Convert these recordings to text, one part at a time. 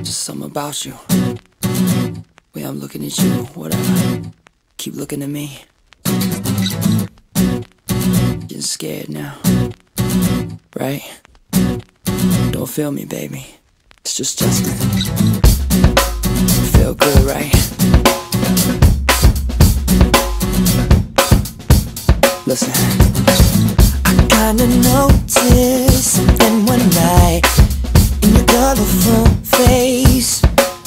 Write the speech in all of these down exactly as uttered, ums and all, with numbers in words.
Just something about you. Way I'm looking at you, whatever. Keep looking at me. Getting scared now, right? Don't feel me, baby. It's just Justin. Feel good, right? Listen, I kinda noticed something one night in your colorful face.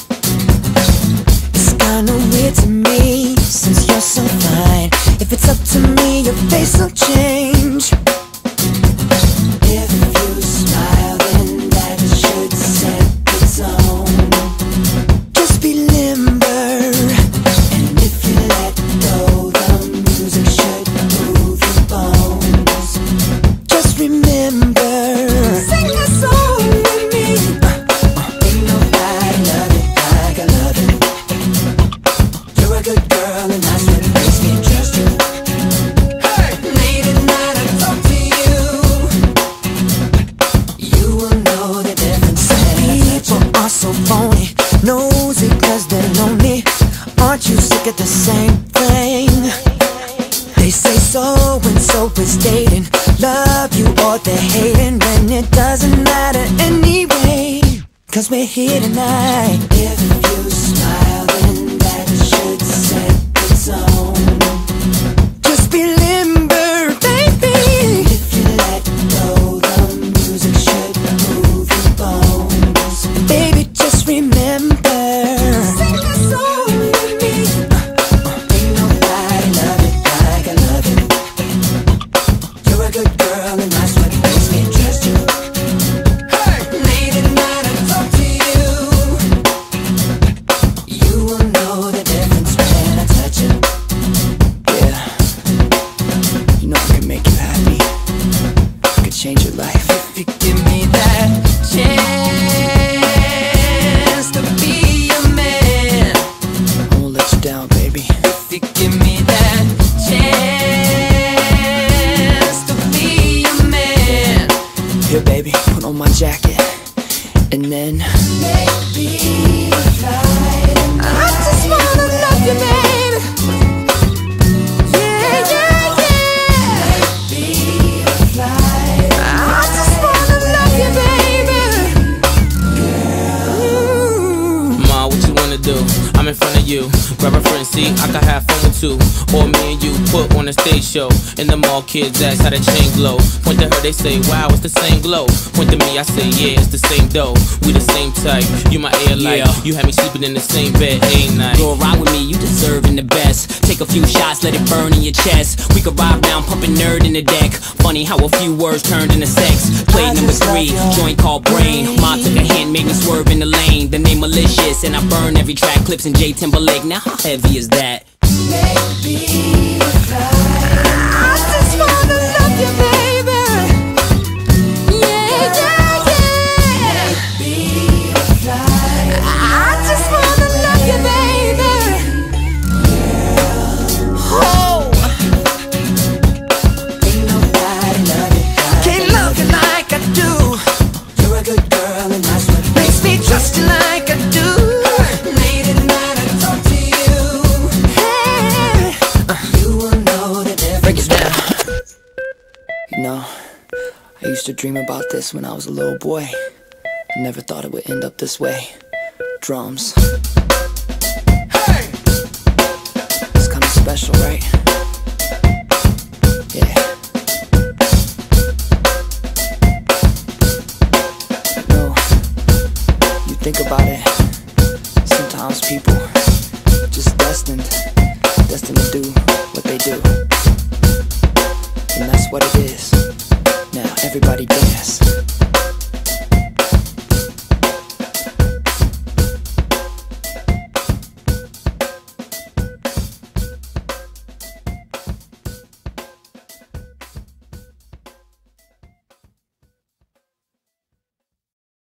It's kinda weird to me since you're so fine. If it's up to me, your face will change. If you smile, then that should set the tone. Just be limber, and if you let go, the music should move your bones. Just remember, sing a song with me. Ain't nobody love it like I love it. You're a good girl, and that's what makes me trust you. Hey! Late at night I talk to you. You will know the difference. Some people are so phony, nosy cause they're lonely. Aren't you sick of the same thing? They say so and so is dating, love you or they're hating, when it doesn't matter anyway, cause we're here tonight. If you smile, then that should set the tone. Just be limber, baby. If you let go, the music should move your bones. Baby, just remember, sing a song with me. Ain't nobody love it like I love it. You're a good girl, and that's what makes me trust you. Hey! Late at night I talk to you. You will know the difference when I touch you. Yeah, you know I can make you happy. I could change your life. If you give me that chance to be a man, I won't let you down, baby. If you give me that chance to be a man. Here, baby, put on my jacket, and then maybe fly tonight. I just wanna love you, baby. Yeah, yeah, yeah. Maybe fly tonight. I just wanna love you, baby. Girl. Ma, what you wanna do? I'm in front of you. Grab a friend, see, I can have fun with two. Or me and you put on a stage show. In the mall, kids ask how the chain glow. Point to her, they say, wow, it's the same glow. Point to me, I say, yeah, it's the same dough. We the same type, you my air light. Yeah. You had me sleeping in the same bed, ain't night. Go ride with me, you deserving the best. Take a few shots, let it burn in your chest. We could ride down, pumping nerd in the deck. Funny how a few words turned into sex. Play number three, joint called Brain. Ma took a hint, made me swerve in the lane. The name malicious, and I burn every track. Clips in J Timberlake, now how heavy is that? Maybe I just wanna love you, baby. Yeah, yeah, yeah. Maybe I just wanna love you, baby. Oh, ain't nobody love you like can't love you like I do. You're a good girl, and that's what makes me trust you like I do. Late at night I talk to you. Hey, you will know the difference. Break it down. You know, I used to dream about this when I was a little boy. I never thought it would end up this way. Drums. Hey! It's kinda special, right? Yeah. You know, you think about it, sometimes people just destined, destined to do what they do. And that's what it is. Now everybody dance.